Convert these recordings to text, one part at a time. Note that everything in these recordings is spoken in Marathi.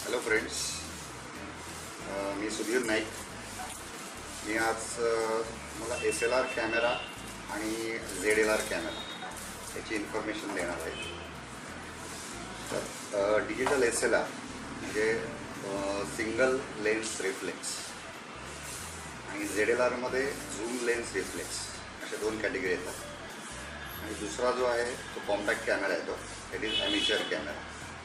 हॅलो फ्रेंड्स, मी सुधीर नाईक. मी आज मला SLR कॅमेरा आणि ZLR कॅमेरा याची इन्फॉर्मेशन देणार आहे. तर डिजिटल SLR म्हणजे सिंगल लेन्स रिफ्लेक्स आणि ZLRमध्ये झूम लेन्स रिफ्लेक्स अशा दोन कॅटेगरी येतात. आणि दुसरा जो आहे तो कॉम्पॅक्ट कॅमेरा येतो, इट इज ॲमेचर कॅमेरा.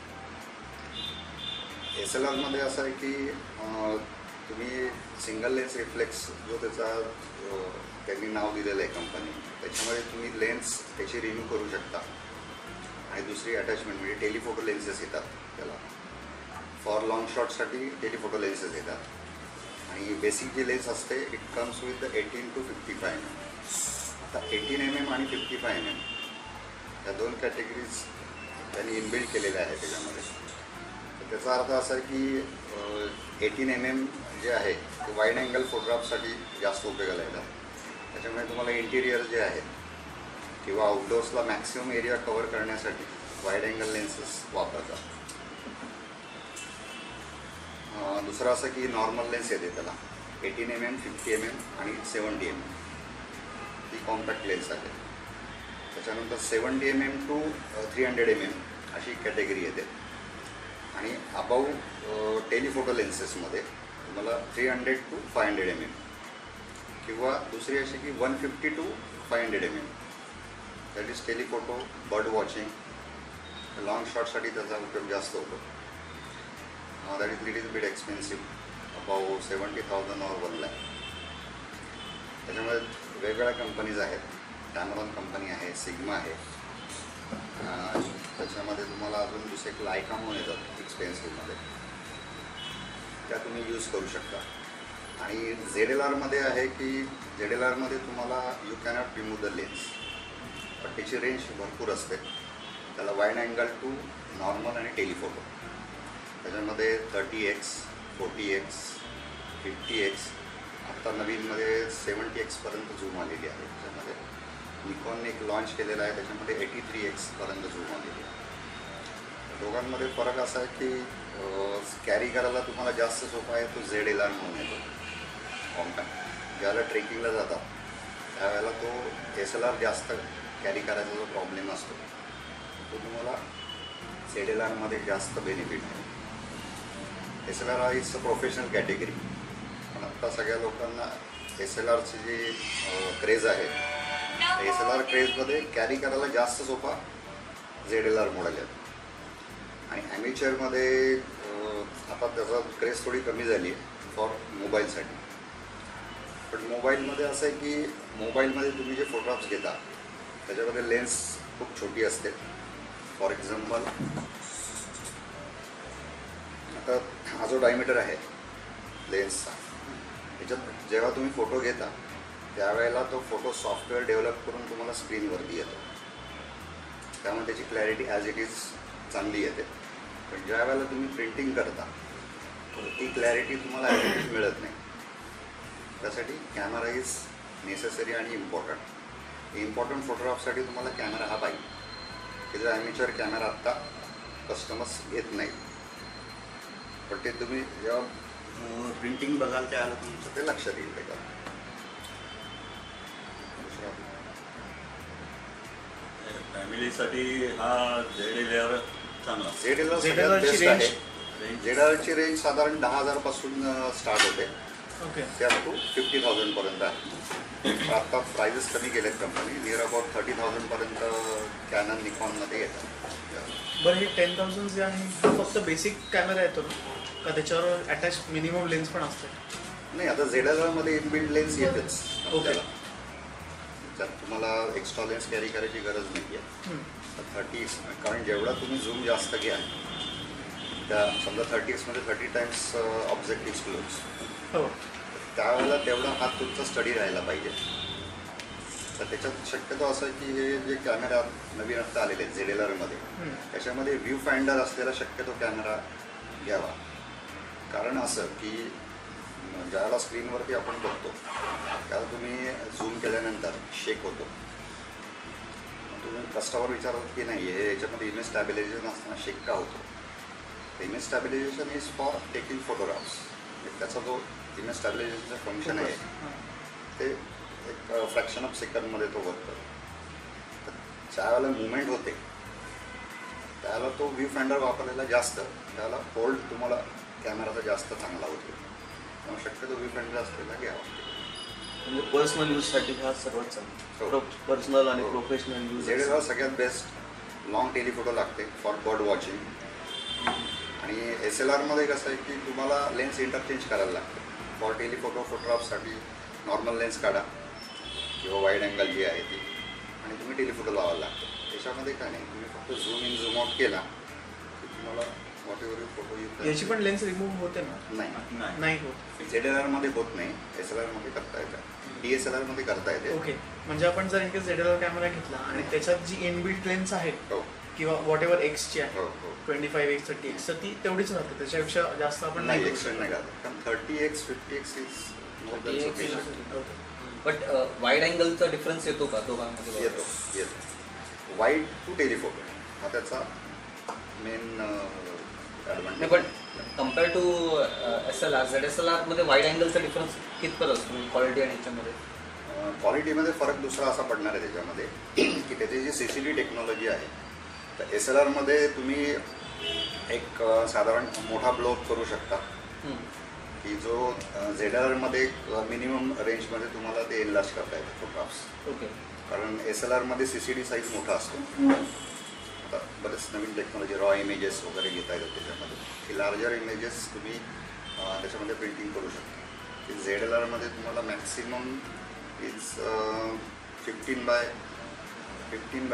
SLRमध्ये असं आहे की तुम्ही सिंगल लेन्स रिफ्लेक्स जो त्याचा त्यांनी नाव दिलेलं आहे कंपनी, त्याच्यामध्ये तुम्ही लेन्स त्याची रिन्यू करू शकता. आणि दुसरी अटॅचमेंट म्हणजे टेलिफोटो लेन्सेस येतात. त्याला फॉर लॉंग शॉटसाठी टेलिफोटो लेन्सेस येतात. आणि बेसिक जी लेन्स असते it comes with 18 to 55 mm. आता 18 mm आणि 55 mm या दोन कॅटेगरीज त्यांनी इनबिल्ड केलेल्या आहेत त्याच्यामध्ये. त्याचा अर्थ असा आहे की 18 mm जे आहे ते वाईड अँगल फोटोग्राफसाठी जास्त उपयोगाला येतात. त्याच्यामुळे तुम्हाला इंटिरियर जे आहे किंवा आउटडोर्सला मॅक्सिमम एरिया कव्हर करण्यासाठी वाईड अँगल लेन्सेस वापरतात. दुसरं असं की नॉर्मल लेन्स येते त्याला 18 mm, 50 mm आणि 70 mm ही कॉम्पॅक्ट लेन्स आहे. त्याच्यानंतर 70 mm to 300 mm अशी कॅटेगरी येते. आणि अबाऊ टेलिफोटो लेन्सेसमध्ये तुम्हाला 300 to 500 mm किंवा दुसरी अशी की 150 to 500 mm that is telephoto, bird watching, long शॉटसाठी त्याचा उपयोग जास्त होतो. That is little bit expensive, about 70,000 or 1 lakh. त्याच्यामध्ये वेगवेगळ्या कंपनीज आहेत. कॅमरॉन कंपनी आहे, सिग्मा आहे. त्याच्यामध्ये तुम्हाला अजून दुसरे एक लायका म्हणून येतात एक्सपेन्सिव्हमध्ये, त्या तुम्ही यूज करू शकता. आणि ZLRमध्ये आहे की ZLRमध्ये तुम्हाला you cannot remove the lens, पण त्याची रेंज भरपूर असते. त्याला वाईड अँगल टू नॉर्मल आणि टेलिफोटो, त्याच्यामध्ये 30x, 40x, 50x, आत्ता नवीनमध्ये 70x पर्यंत झूम आलेली आहे. त्याच्यामध्ये निकॉनने एक लॉन्च केलेला आहे, त्याच्यामध्ये 83x पर्यंत झूम आलेली आहे. दोघांमध्ये फरक असा आहे की कॅरी करायला तुम्हाला जास्त सोपा आहे तो ZLR म्हणून येतो कॉम्पॅक्ट. ज्यावेळेला ट्रेकिंगला जातात त्यावेळेला तो SLR जास्त कॅरी करायचा जो प्रॉब्लेम असतो तो तुम्हाला ZLRमध्ये जास्त बेनिफिट आहे. SLR is a professional category, पण आत्ता सगळ्या लोकांना SLRची जी क्रेज आहे SLR क्रेजमध्ये कॅरी करायला जास्त सोपा ZLR मॉडेल आहे. आणि ॲमेचरमध्ये आता त्याचा क्रेज थोडी कमी झाली आहे फॉर मोबाईलसाठी. पण मोबाईलमध्ये असं आहे की मोबाईलमध्ये तुम्ही जे फोटोग्राफ्स घेता त्याच्यामध्ये लेन्स खूप छोटी असते. फॉर एक्झाम्पल आता हा जो डायमीटर आहे लेन्सचा, त्याच्यात जेव्हा तुम्ही फोटो घेता त्यावेळेला तो फोटो सॉफ्टवेअर डेव्हलप करून तुम्हाला स्क्रीनवरती येतो. त्यामुळे त्याची क्लॅरिटी ॲज इट इज चांगली येते. पण ज्या वेळेला तुम्ही प्रिंटिंग करता तर ती क्लॅरिटी तुम्हाला ॲज इट इज मिळत नाही. त्यासाठी कॅमेरा इज नेसेसरी आणि इम्पॉर्टंट फोटोग्राफसाठी तुम्हाला कॅमेरा हा पाहिजे. की जो ॲमेचर कॅमेरा आत्ता कस्टमर्स घेत नाही, पण ते तुम्ही जेव्हा प्रिंटिंग बघाल त्यावेळेला तुमचं ते लक्षात येईल. त्याच्यात फॅमिलीसाठी हा ZLR चांगला. ZLR सगळ्यात बेस्ट आहे. ZLRची रेंज साधारण 10,000 पासून स्टार्ट होते, ते अप टू 50,000 पर्यंत आहे. आता प्राइजेस कमी केलेत कंपनी, नियर अबाउट 30,000 पर्यंत कॅनन, निकॉनमध्ये येतात. बरं, हे 10,000 जे आहे हा फक्त बेसिक कॅमेरा येतो का त्याच्यावर अटॅच मिनिमम लेन्स पण असते? नाही, आता ZLRमध्ये इनबिल्ड लेन्स येतेच आपल्याला. त्यात तुम्हाला एक्स्ट्रा लेन्स कॅरी करायची गरज नाही आहे. 30x, कारण जेवढा तुम्ही झूम जास्त घ्या, त्या समजा 30xमध्ये 30 टाइम्स ऑब्जेक्टिव्ह क्लोज, हो, त्यावेळेला तेवढा हात तुमचा स्टडी राहायला पाहिजे. तर त्याच्यात शक्यतो असं की हे जे कॅमेरा नवीन आत्ता आलेले आहेत ZLRमध्ये, त्याच्यामध्ये व्ह्यू फाइंडर असलेला शक्यतो कॅमेरा घ्यावा. कारण असं की ज्यावेळेला स्क्रीनवरती आपण बघतो त्याला तुम्ही झूम केल्यानंतर शेक होतो. तुम्ही कस्टमर विचारतात की नाही हे याच्यामध्ये इमेज स्टॅबिलायझेशन असताना शेक का होतो, image stabilisation is for taking photographs. त्याचा जो इमेज स्टॅबिलायझेशनचं फंक्शन आहे ते एक फ्रॅक्शन ऑफ सेकंडमध्ये तो वर्क करतो. तर ज्यावेळेला मुवमेंट होते त्यावेळेला तो व्ह्यू फाइंडर वापरलेला जास्त, त्याला होल्ड तुम्हाला कॅमेराचा जास्त चांगला होतो. त्यामुळे शक्यतो व्ह्यू फाइंडर असलेला घ्यावा. म्हणजे पर्सनल यूजसाठी हा सर्वात चांगला. पर्सनल आणि प्रोफेशनल यूज ZLR सगळ्यात बेस्ट लॉंग टेलिफोटो लागते फॉर बर्ड वॉचिंग. आणि SLRमध्ये कसं आहे की तुम्हाला लेन्स इंटरचेंज करायला लागते. फॉर टेलिफोटो फोटोग्राफसाठी नॉर्मल लेन्स काढा किंवा वाईड अँगल जी आहे ती, आणि तुम्ही टेलिफोटो लावायला लागतो. त्याच्यामध्ये काय नाही, तुम्ही फक्त झूम इन झूम आउट केला की तुम्हाला वॉट एव्हर फोटो येतो. याची पण लेन्स रिमूव्ह होते ना? नाही, नाही होत. ZLRमध्ये होत नाही, SLRमध्ये करता येतं. DSLRमध्ये करता येते. ओके, म्हणजे आपण जर इनकेस ZLR कॅमेरा घेतला आणि त्याच्यात जी इनबिल्ट लेन्स आहे हो किंवा वॉट एव्हर एक्सची आहे, हो हो 25x 30x, तर ती तेवढीच राहते, त्याच्यापेक्षा जास्त आपण नाही नाही एक्सटेंड नाही करत. कारण 30x 50x is more than 30x sufficient. But wide अँगलचा डिफरन्स येतो का दोघांमध्ये? येतो. वाईड टू टेलिफोटो हा त्याचा मेन नाही, ॲडव्हान्टेज. पण कम्पेअर टू SLR, ZSLR मध्ये वाईड अँगलचा डिफरन्स कितपत असतो क्वालिटी आणि याच्यामध्ये? क्वालिटीमध्ये फरक दुसरा असा पडणार आहे त्याच्यामध्ये की त्याची जी CCD टेक्नॉलॉजी आहे, तर SLRमध्ये तुम्ही एक साधारण मोठा ब्लॉक करू शकता की जो ZLRमध्ये मिनिमम रेंजमध्ये तुम्हाला ते एनलार्ज करता येतं फोटोग्राफ्स. ओके. कारण SLRमध्ये CCD साईज मोठा असतो. आता बरेच नवीन टेक्नॉलॉजी रॉ इमेजेस वगैरे घेता येतात त्याच्यामध्ये, की लार्जर इमेजेस तुम्ही त्याच्यामध्ये प्रिंटिंग करू शकता. की ZLRमध्ये तुम्हाला मॅक्सिमम इज 15 बाय 50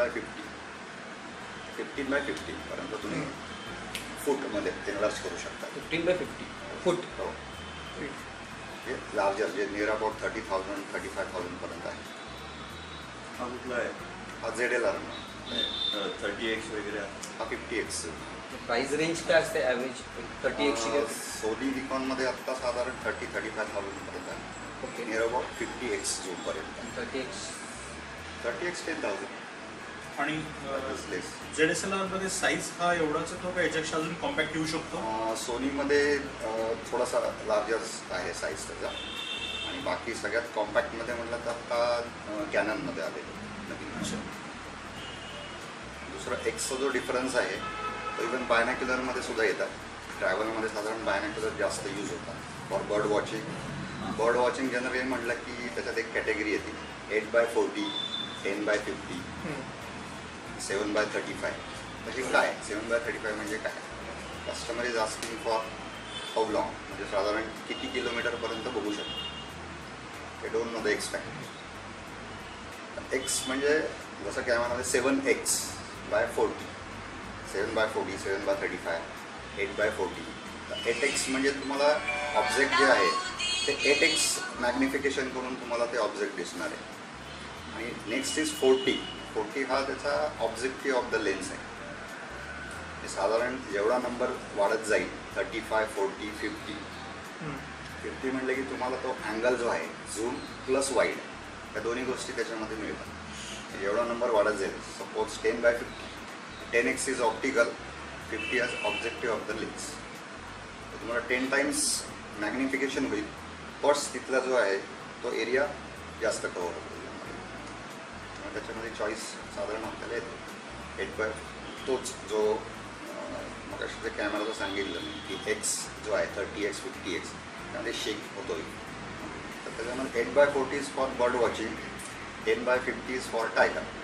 पर्यंत तुम्ही फूटमध्ये एनलार्ज करू शकता. 15 by 50 फूट. हो, हे लार्जर जे नियर अबाउट 30,000 35,000 पर्यंत आहे. हा कुठला आहे? हा ZLR 30x वगैरे आहे. हा 50x. प्राइस रेंज काय असते ॲव्हरेज 30x ची? सोनी निकॉनमध्ये आत्ता साधारण 30-35,000 पर्यंत आहे. Okay. Near about 50x झूमपर्यंत. 30x 30x 10,000 आणि लेस. ZSLR मध्ये साईज हा एवढाच येतो का याच्यापेक्षा अजून कॉम्पॅक्ट येऊ शकतो? सोनीमध्ये थोडासा लार्जर आहे साईज त्याचा, आणि बाकी सगळ्यात कॉम्पॅक्टमध्ये म्हटलं तर आता कॅननमध्ये आलेलं नवीन. दुसरा एक्सचा जो डिफरन्स आहे तो इवन बायनॅक्युलरमध्ये सुद्धा येतात. ट्रॅव्हलमध्ये साधारण बायनॅक्युलर जास्त यूज होतात for bird watching. Bird watching generally म्हटलं की त्याच्यात एक कॅटेगरी येते 8x40, 10x50, 7x35. म्हणजे काय 7x35 म्हणजे काय? Customer is asking for how long, म्हणजे साधारण किती किलोमीटरपर्यंत बघू शकतो. ते don't know the exact. X म्हणजे जसं कॅमेरामध्ये 7x/40, 7x40, 7x35, 8x40. 8x म्हणजे तुम्हाला ऑब्जेक्ट जे आहे ते 8x मॅग्निफिकेशन करून तुम्हाला ते ऑब्जेक्ट दिसणार आहे. आणि नेक्स्ट इज 40 हा त्याचा ऑब्जेक्टिव्ह ऑफ द लेन्स आहे. हे साधारण जेवढा नंबर वाढत जाईल 35, 40, 50 म्हटलं की तुम्हाला तो अँगल जो आहे झूम प्लस वाईड या दोन्ही गोष्टी त्याच्यामध्ये मिळतात. जेवढा नंबर वाढत जाईल, suppose 10x50, 10x is optical, 50 is objective of the lens. तर तुम्हाला 10 टाइम्स मॅग्निफिकेशन होईल, बट्स तिथला जो आहे तो एरिया जास्त कव्हर होतो. त्याच्यामध्ये चॉईस साधारण आपल्याला येतो 8x. तोच जो मग अशा कॅमेराचं सांगितलं मी की एक्स जो आहे 30x 50x त्यामध्ये शेक होतो. तर त्याच्यामध्ये 8x40 is for bird watching, 10x50 is for tiger.